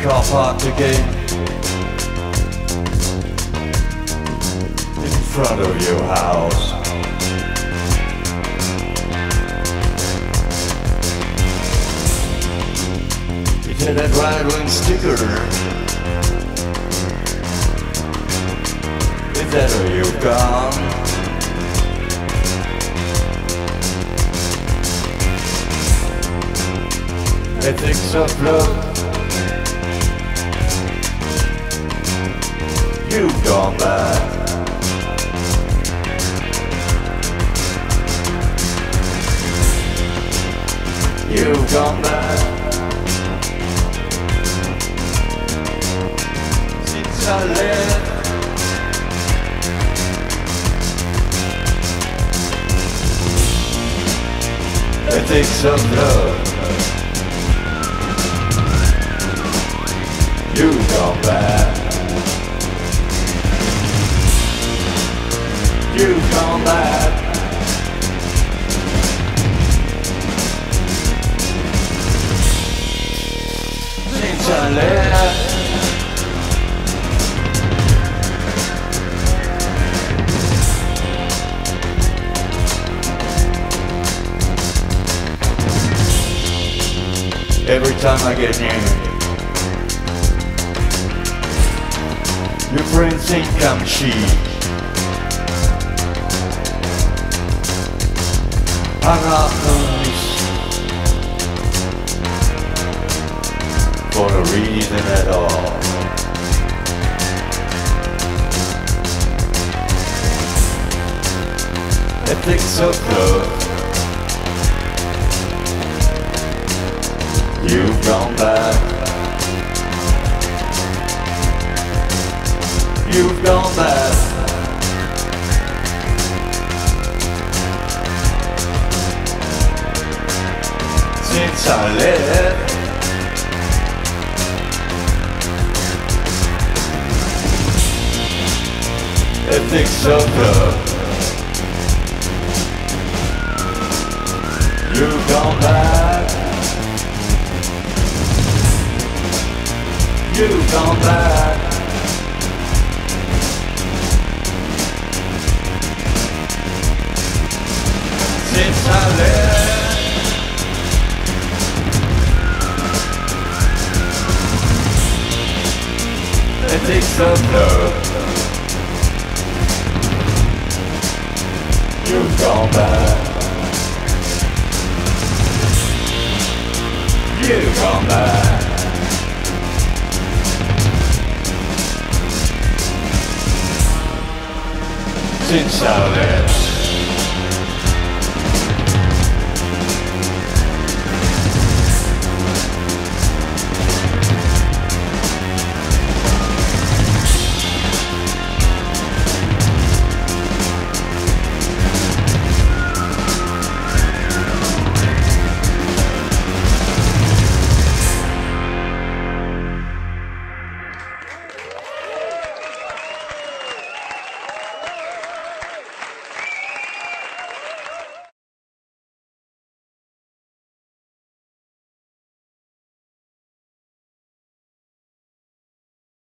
car parked again in front of your house. It had that right wing sticker. Is that where you've gone? Ethics of love, you've gone back. You've gone back. Since I left, ethics of love, you've gone back. You've gone back. Since I left, every time I get near your friends think I'm cheap. I'm not nice for no reason at all. Ethics of love, you've gone back. You've gone back. Since I left, ethics of love, you've gone back. You've gone back. Since I left, ethics of love, you've gone back. You've gone back. Since I left.